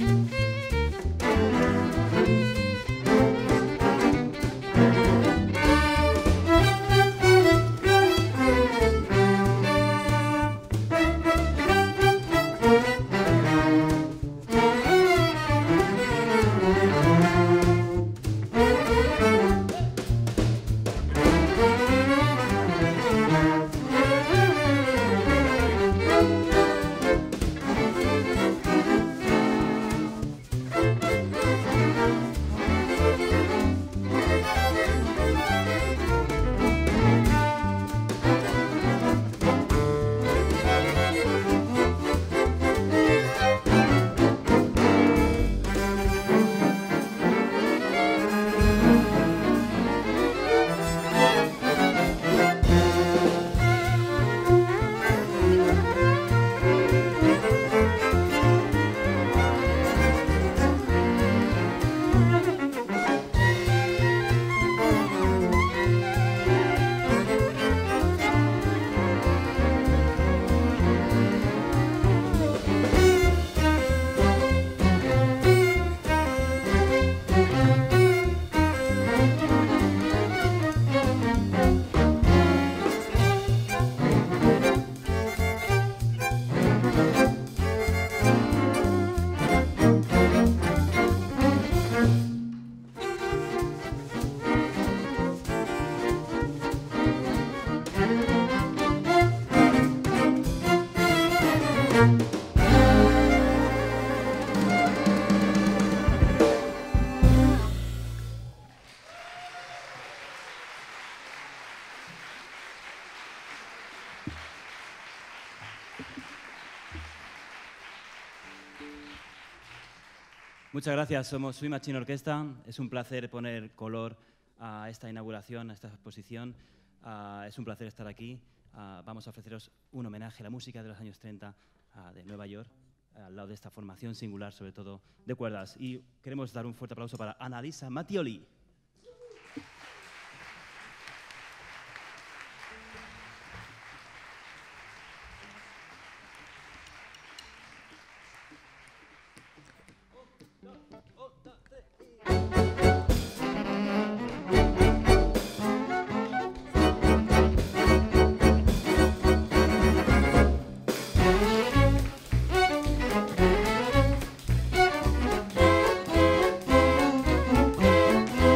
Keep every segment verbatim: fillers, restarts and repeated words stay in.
Muchas gracias, somos Sweet Machine Orquesta. Es un placer poner color a esta inauguración, a esta exposición. Uh, es un placer estar aquí. Uh, vamos a ofreceros un homenaje a la música de los años treinta uh, de Nueva York, uh, al lado de esta formación singular, sobre todo de cuerdas. Y queremos dar un fuerte aplauso para Annalisa Mattioli. Thank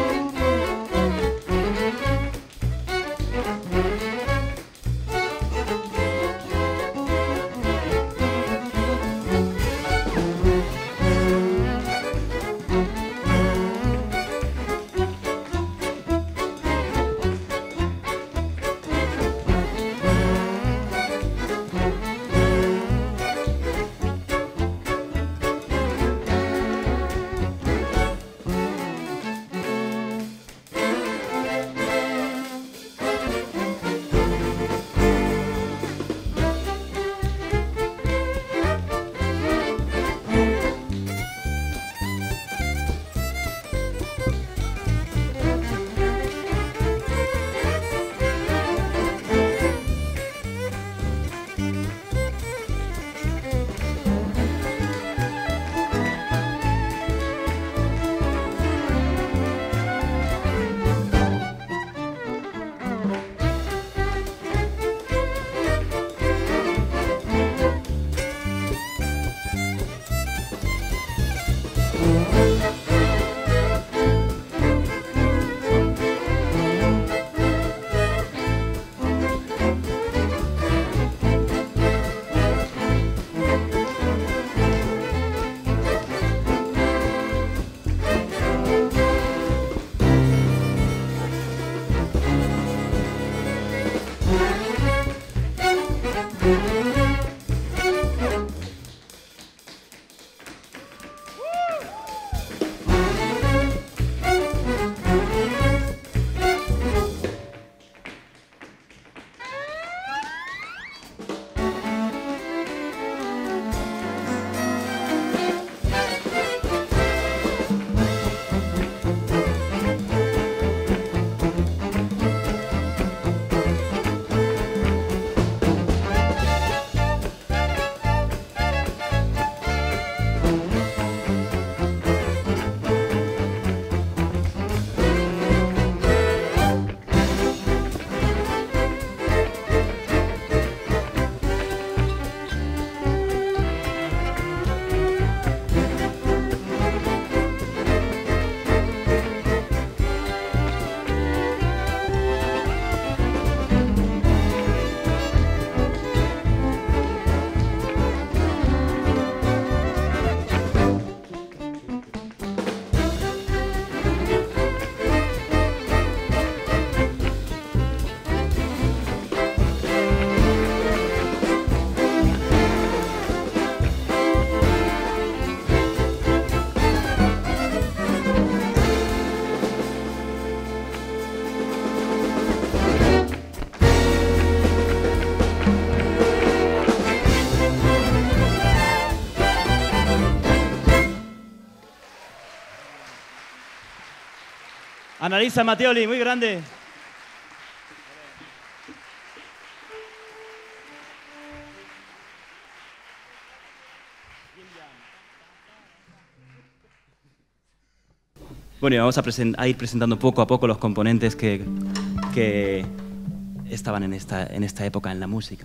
Annalisa Matteoli, muy grande. Bueno, y vamos a, a ir presentando poco a poco los componentes que, que estaban en esta, en esta época en la música.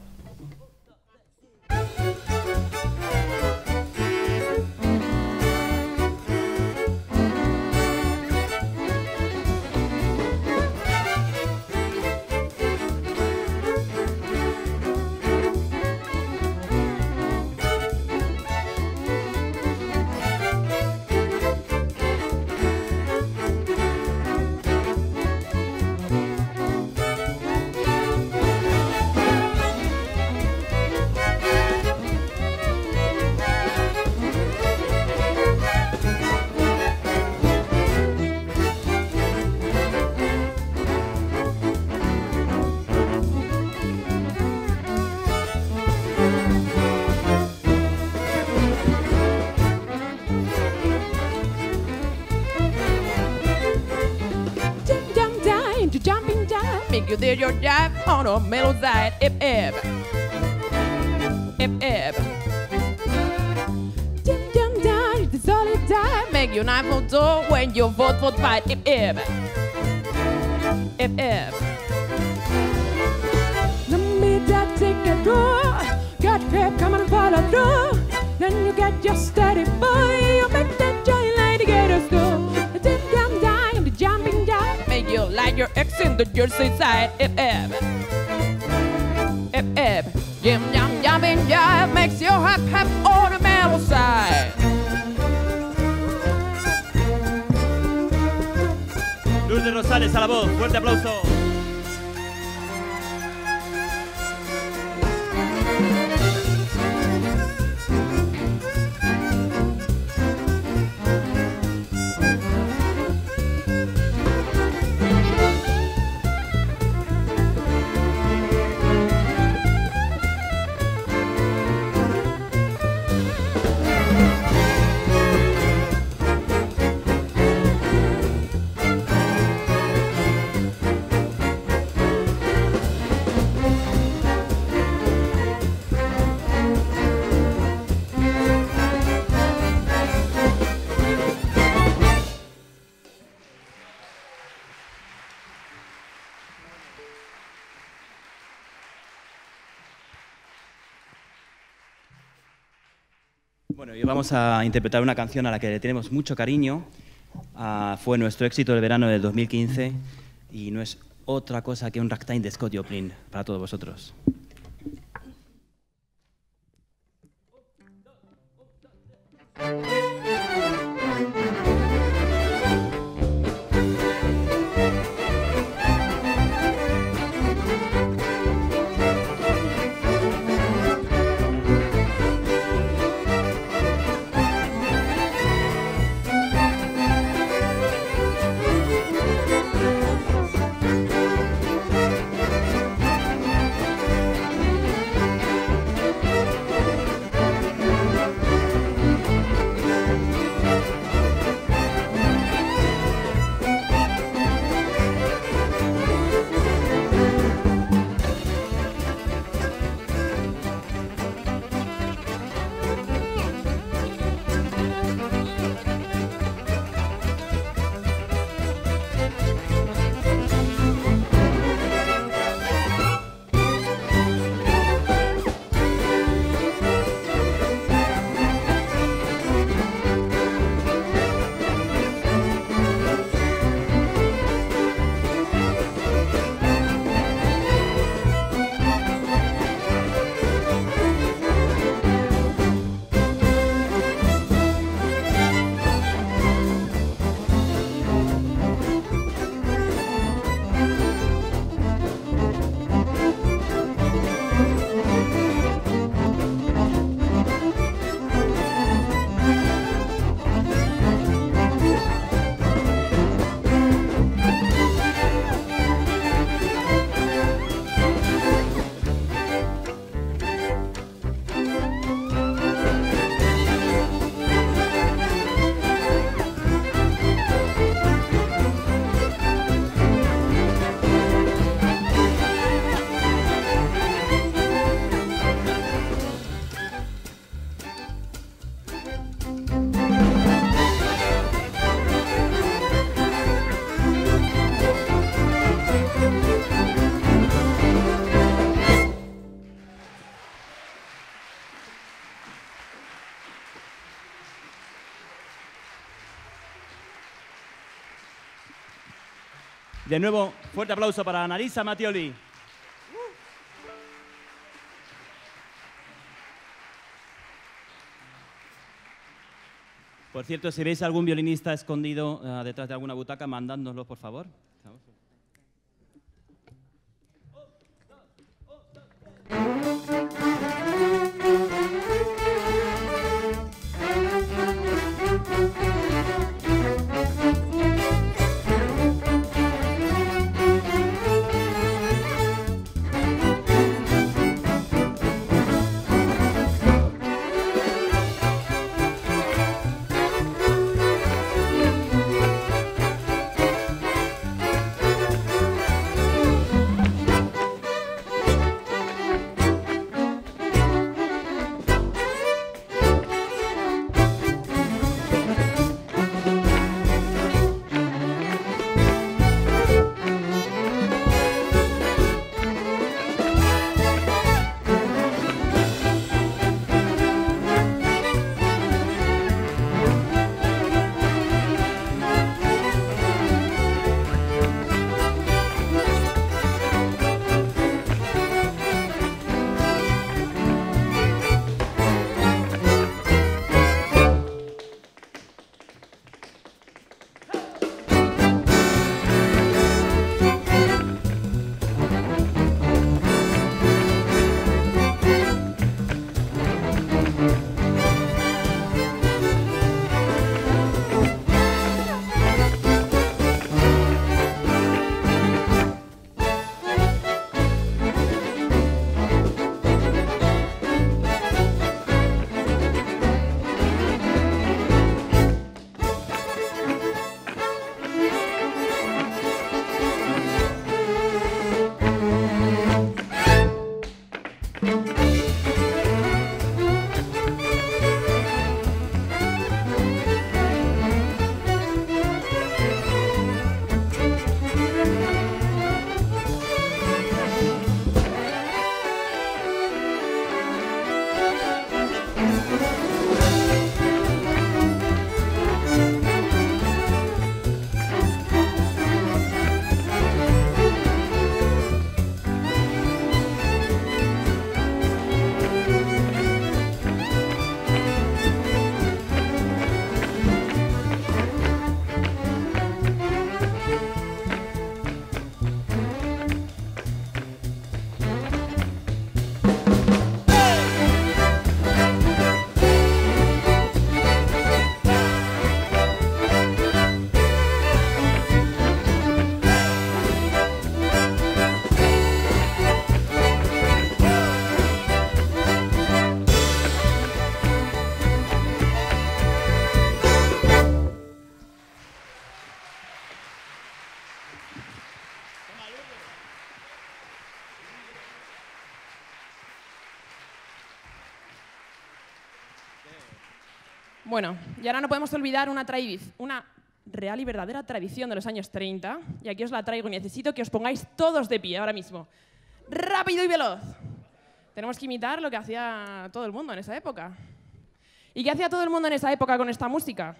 You did your job on a mellow side, if ebb, if ebb. Jim jam down, the solid time, make you nine foot tall when you vote for fight, if ebb, if ebb. Let me that take a draw, got crap coming and follow through. Then you get your steady boy, you make that giant lady get a school. Jim jam down, the jumping jack, make you like your ex in the Jersey side, if ebb, if ebb. Jim jam jumping jive makes you hop hop on the mellow side. Lourdes Rosales a la voz, fuerte aplauso. Bueno, y vamos a interpretar una canción a la que le tenemos mucho cariño. Uh, fue nuestro éxito del verano del dos mil quince y no es otra cosa que un ragtime de Scott Joplin para todos vosotros. De nuevo, fuerte aplauso para Annalisa Mattioli. Por cierto, si veis algún violinista escondido uh, detrás de alguna butaca, mandádnoslo, por favor. Bueno, y ahora no podemos olvidar una, una real y verdadera tradición de los años treinta, y aquí os la traigo y necesito que os pongáis todos de pie ahora mismo. ¡Rápido y veloz! Tenemos que imitar lo que hacía todo el mundo en esa época. ¿Y qué hacía todo el mundo en esa época con esta música?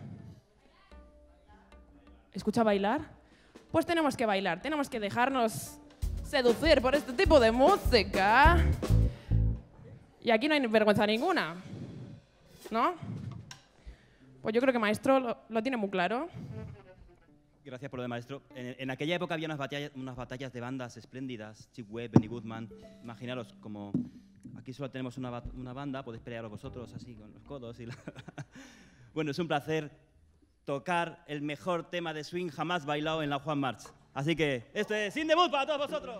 ¿Escucha bailar? Pues tenemos que bailar, tenemos que dejarnos seducir por este tipo de música. Y aquí no hay vergüenza ninguna, ¿no? Pues yo creo que Maestro lo, lo tiene muy claro. Gracias por lo de Maestro. En, en aquella época había unas batallas, unas batallas de bandas espléndidas, Chick Webb, Benny Goodman. Imaginaros, como aquí solo tenemos una, una banda, podéis pelearos vosotros así con los codos. Y la bueno, es un placer tocar el mejor tema de swing jamás bailado en la Juan March. Así que esto es Sin Debut para todos vosotros.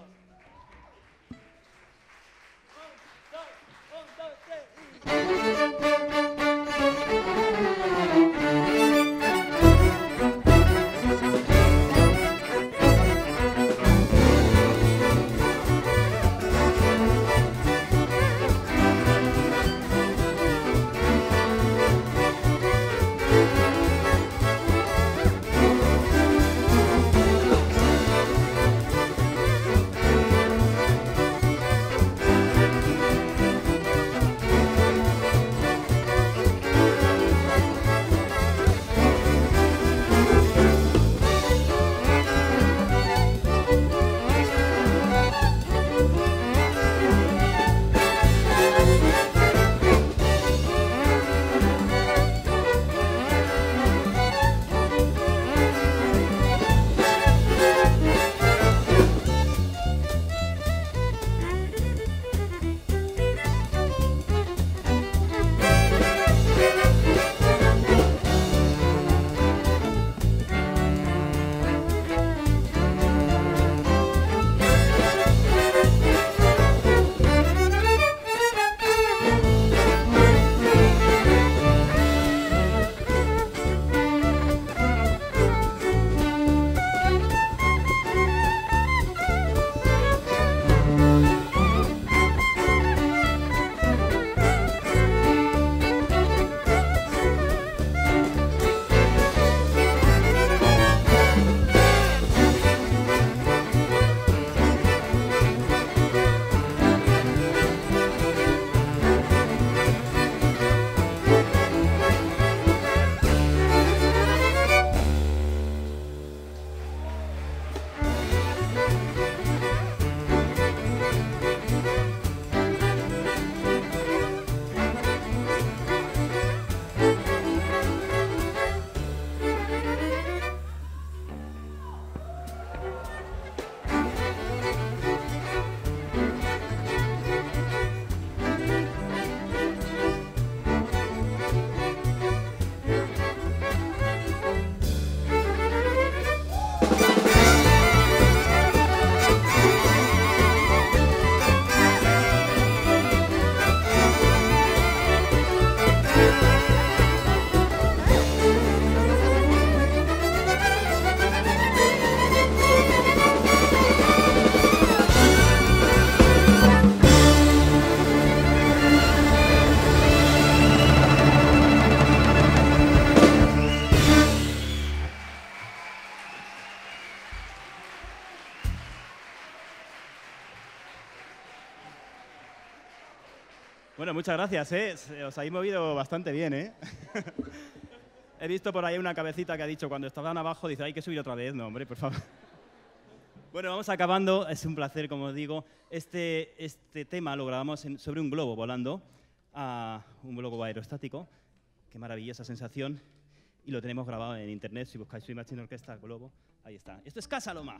Thank Bueno, muchas gracias, ¿eh? Os habéis movido bastante bien, ¿eh? He visto por ahí una cabecita que ha dicho, cuando estaban abajo, dice, hay que subir otra vez. No, hombre, por favor. Bueno, vamos acabando. Es un placer, como os digo. Este, este tema lo grabamos en, sobre un globo volando, a un globo aerostático. Qué maravillosa sensación. Y lo tenemos grabado en internet. Si buscáis Sweet Machine Orchestra Globo, ahí está. Esto es Casa Loma.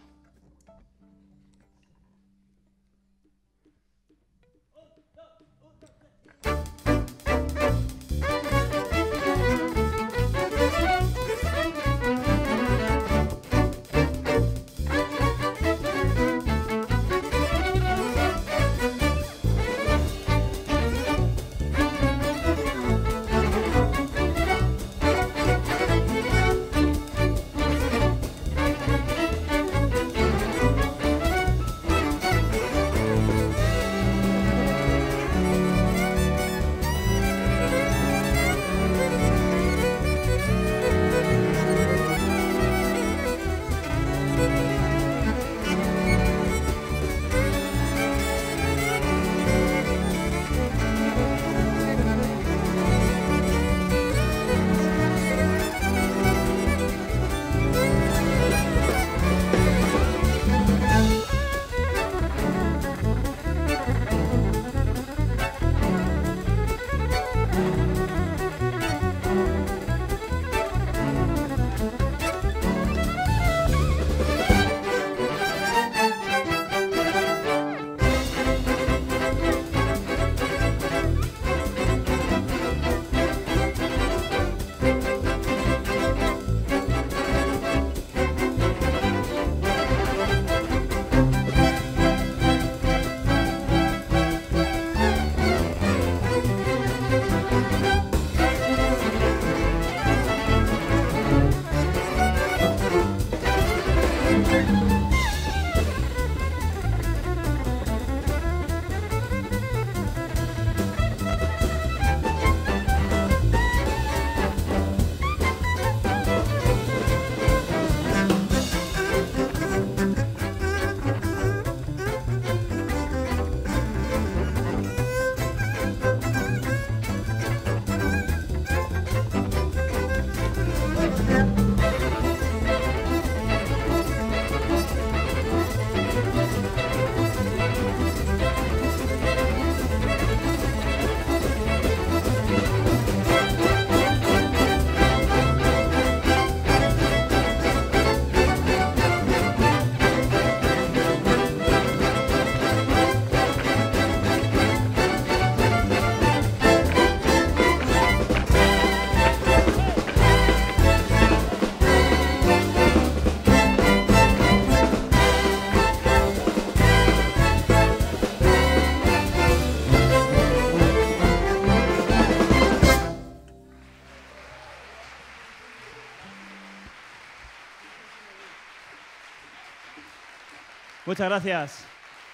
Muchas gracias.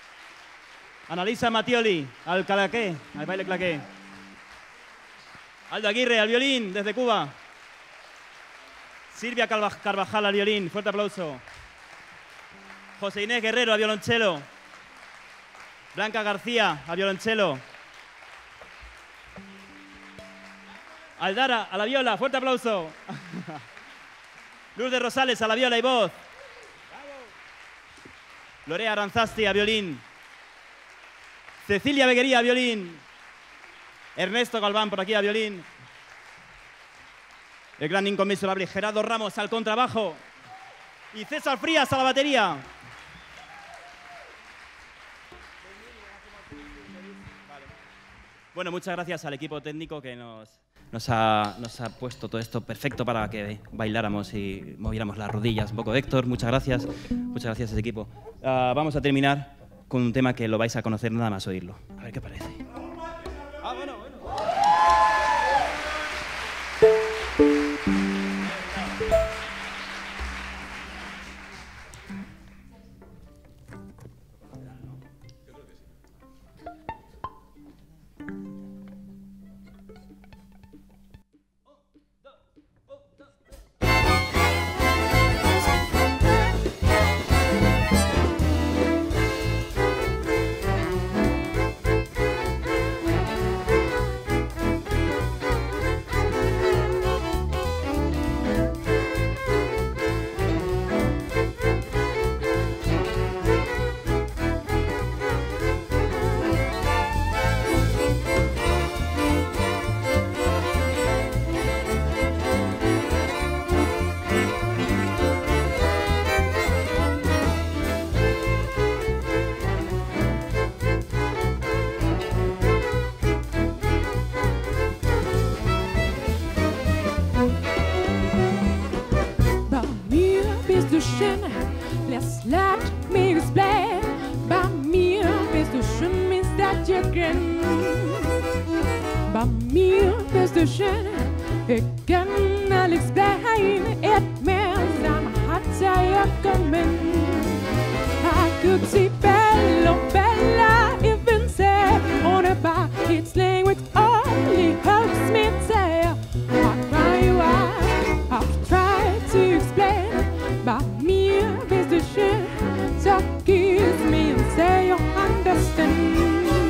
Analisa Mattioli, al claqué, al baile claqué. Aldo Aguirre, al violín, desde Cuba. Silvia Carvajal, al violín, fuerte aplauso. José Inés Guerrero, al violonchelo. Blanca García, al violonchelo. Aldara, a la viola, fuerte aplauso. Lourdes Rosales, a la viola y voz. Lorea Aranzasti, a violín. Cecilia Beguería, a violín. Ernesto Galván, por aquí, a violín. El gran inconmensurable Gerardo Ramos, al contrabajo. Y César Frías, a la batería. Bueno, muchas gracias al equipo técnico que nos, nos, ha, nos ha puesto todo esto perfecto para que bailáramos y moviéramos las rodillas. Un poco, Héctor, muchas gracias. Muchas gracias a ese equipo. Uh, vamos a terminar con un tema que lo vais a conocer nada más oírlo. A ver qué parece. Ah, bueno, bueno. station. Let's let me explain. By me, best to show me that you can. By me, best to show it can I'll explain. It means I'm hot, tired, coming. I could see Bella, Bella, even say on a bar. Its language only helps me tell what I want. I've tried to explain. By me, best to show. So kiss me and say you understand.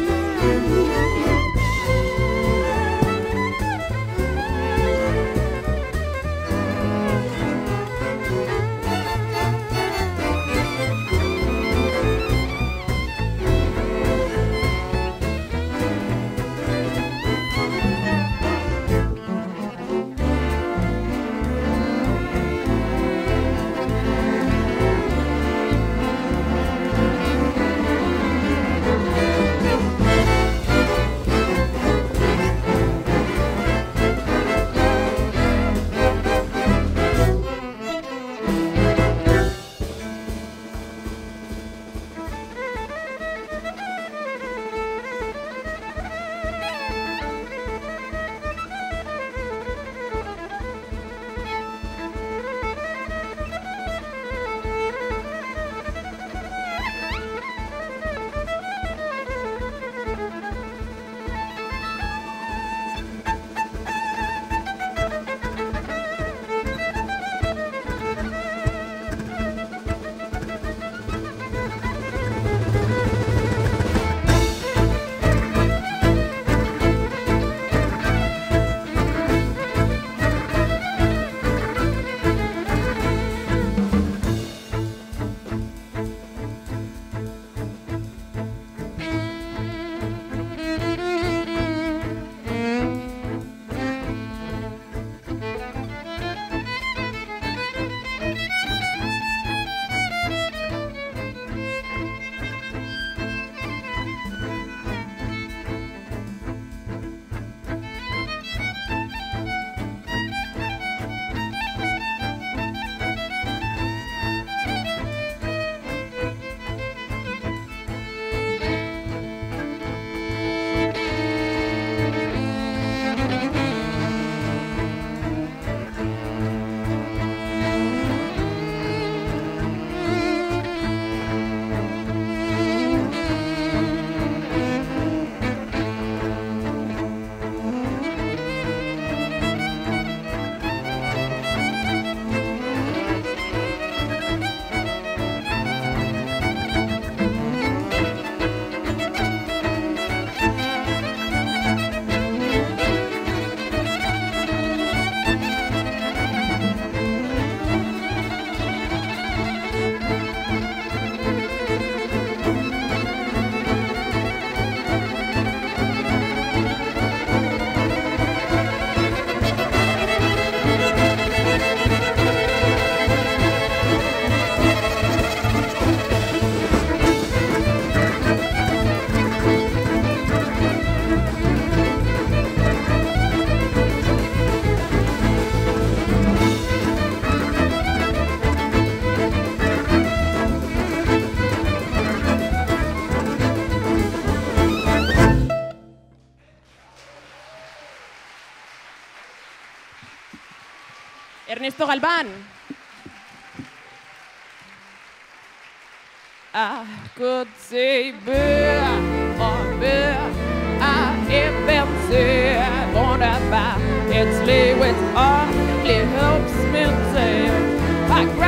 Ernesto Galván. I could say beer or beer. I even say I wanna buy. It's liquid only helps me say I